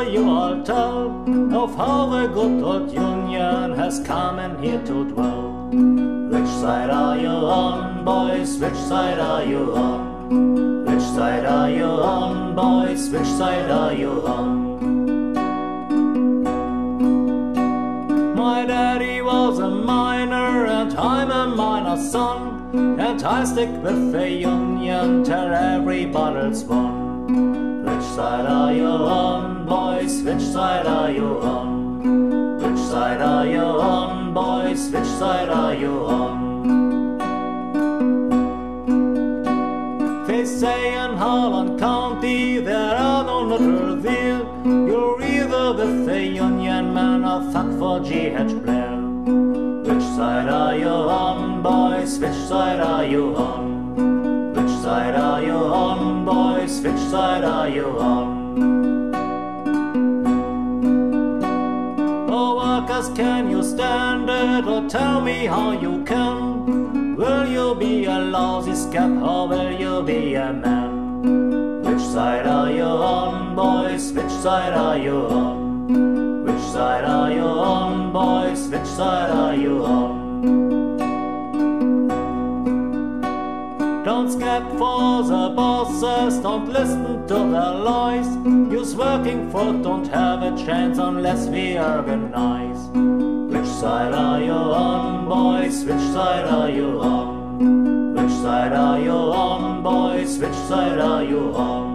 will you all tell of how the good old Union has come in here to dwell. Which side are you on, boys? Which side are you on? Which side are you on, boys? Which side are you on? My daddy was a miner and I'm a miner's son, and I stick with the Union till every battle's won. Which side are you on, boys? Which side are you on? Which side are you on, boys? Which side are you on? They say in Harlan County there are no neutral there. You're either with the Union man or fuck for G.H. Blair. Which side are you on, boys? Which side are you on? Which side are you on, boys? Which side are you on? Oh, workers, can you stand it, or tell me how you can? Will you be a lousy scab, or will you be a man? Which side are you on, boys? Which side are you on? Which side are you on, boys? Which side are you on? Don't scab for the bosses, don't listen to their lies. You's working for don't have a chance unless we organize. Which side are you on, boys? Which side are you on? Which side are you on, boys? Which side are you on?